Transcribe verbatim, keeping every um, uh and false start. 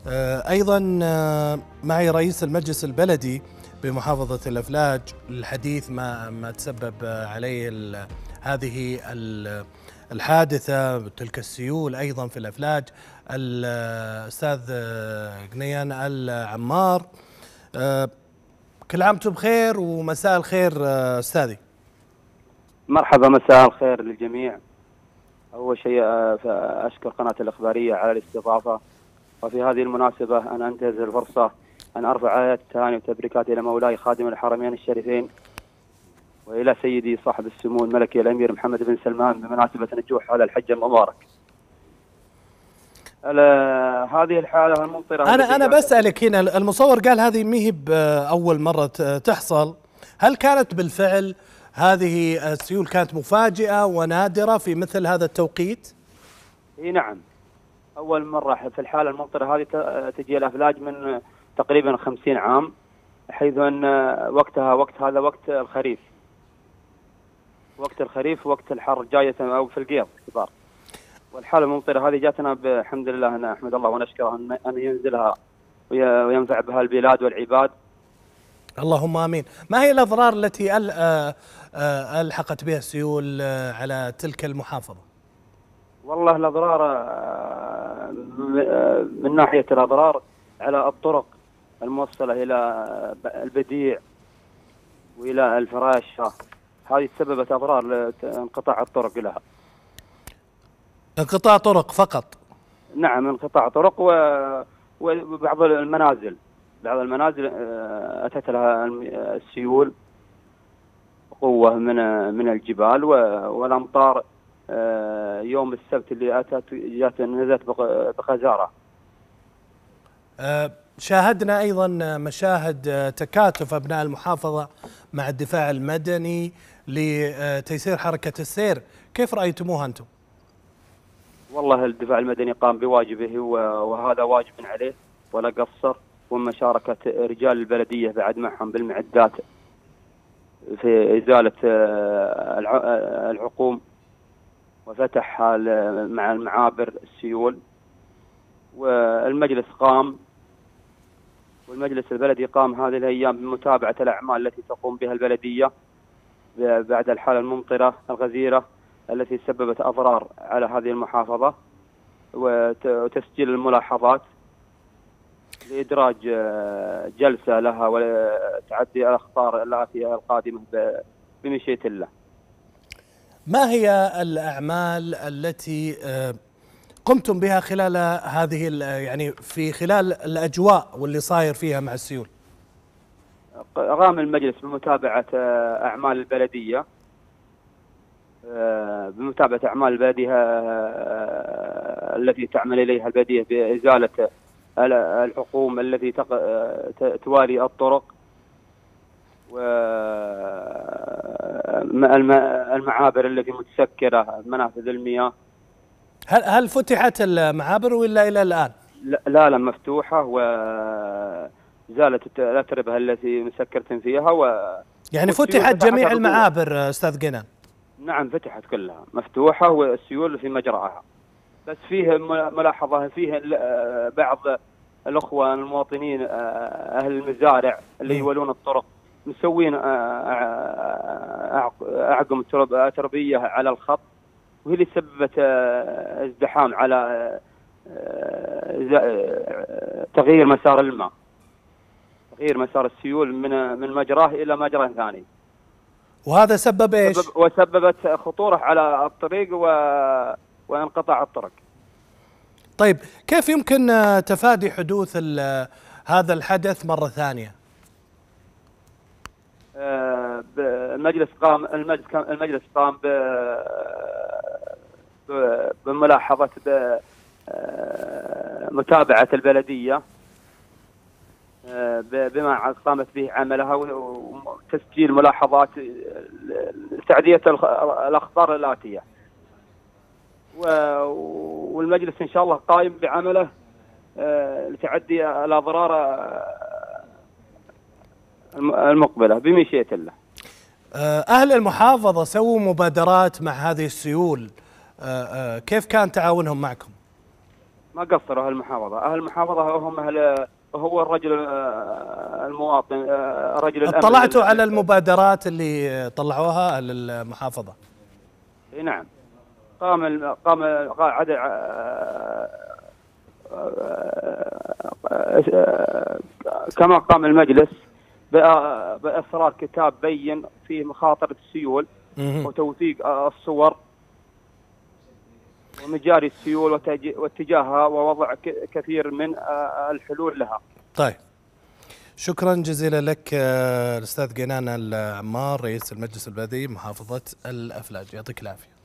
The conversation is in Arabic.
أيضا معي رئيس المجلس البلدي بمحافظة الأفلاج للحديث ما ما تسبب عليه هذه الحادثة، تلك السيول أيضا في الأفلاج، الأستاذ قنيان العمار. كل عام وانتم بخير ومساء الخير أستاذي. مرحبا، مساء الخير للجميع. أول شيء أشكر قناة الإخبارية على الاستضافة، وفي هذه المناسبة أنا أنتهز الفرصة أن أرفع آيات التهاني والتبريكات إلى مولاي خادم الحرمين الشريفين وإلى سيدي صاحب السمو الملكي الأمير محمد بن سلمان بمناسبة نجوح هذا الحج المبارك. هذه الحالة الممطرة، أنا أنا بسألك هنا، المصور قال هذه مهي بأول مرة تحصل، هل كانت بالفعل هذه السيول كانت مفاجئة ونادرة في مثل هذا التوقيت؟ اي نعم، أول مرة في الحالة الممطرة هذه تجي الأفلاج من تقريبا خمسين عام، حيث أن وقتها وقت هذا وقت الخريف، وقت الخريف وقت الحر جاية أو في القيض كبار. والحالة الممطرة هذه جاتنا بحمد لله، أنا أحمد الله ونشكره أن ينزلها وينفع بها البلاد والعباد. اللهم آمين. ما هي الأضرار التي ألحقت بها السيول على تلك المحافظة؟ والله الأضرار من ناحية الأضرار على الطرق الموصلة إلى البديع وإلى الفراشة، هذه سببت أضرار لانقطاع الطرق لها. انقطاع طرق فقط؟ نعم، انقطاع طرق وبعض المنازل، بعض المنازل أتت لها السيول قوة من من الجبال والأمطار. يوم السبت اللي أتت جات نزلت بغزارة. شاهدنا أيضا مشاهد تكاتف أبناء المحافظة مع الدفاع المدني لتيسير حركة السير، كيف رأيتموها أنتم؟ والله الدفاع المدني قام بواجبه وهذا واجب عليه ولا قصر، ومشاركة رجال البلدية بعد معهم بالمعدات في إزالة العقوم وفتح مع المعابر السيول. والمجلس قام والمجلس البلدي قام هذه الأيام بمتابعة الأعمال التي تقوم بها البلدية بعد الحالة الممطرة الغزيرة التي سببت أضرار على هذه المحافظة، وتسجيل الملاحظات لإدراج جلسة لها وتعدي الأخطار الآتية القادمة بمشيئة الله. ما هي الأعمال التي قمتم بها خلال هذه يعني في خلال الأجواء واللي صاير فيها مع السيول؟ قام المجلس بمتابعة أعمال البلدية بمتابعة أعمال البلدية التي تعمل إليها البلدية بإزالة الحقوم التي توالي الطرق والمعابر التي متسكرة منافذ المياه. هل هل فتحت المعابر ولا إلى الآن؟ لا لا مفتوحة، وزالت الأتربة التي مسكرة فيها و يعني فتحت جميع المعابر أستاذ قنان؟ نعم فتحت كلها مفتوحة والسيول في مجرعها، بس فيه ملاحظة، فيه بعض الأخوة المواطنين أهل المزارع اللي يولون الطرق مسوين أعقم تربية على الخط، وهي اللي سببت ازدحام على تغيير مسار الماء، تغيير مسار السيول من من مجراه إلى مجرى ثاني، وهذا سبب ايش؟ وسببت خطورة على الطريق وانقطاع الطرق. طيب كيف يمكن تفادي حدوث هذا الحدث مرة ثانية؟ المجلس قام المجلس المجلس قام بملاحظة بمتابعة البلدية بما قامت به عملها وتسجيل ملاحظات تعدية الأخطار الآتية، والمجلس إن شاء الله قائم بعمله لتعدي الأضرار المقبلة بمشيئة الله. أهل المحافظة سووا مبادرات مع هذه السيول، كيف كان تعاونهم معكم؟ ما قصروا أهل المحافظة، أهل المحافظة هم أهل، هو الرجل المواطن، رجل الأمن. اطلعتوا على المبادرات اللي طلعوها أهل المحافظة؟ نعم، قام قام عدد كما قام المجلس بإصدار كتاب بين فيه مخاطر السيول وتوثيق الصور ومجاري السيول واتجاهها ووضع كثير من الحلول لها. طيب، شكرا جزيلا لك الأستاذ قنان العمار، رئيس المجلس البلدي محافظة الأفلاج، يعطيك العافية.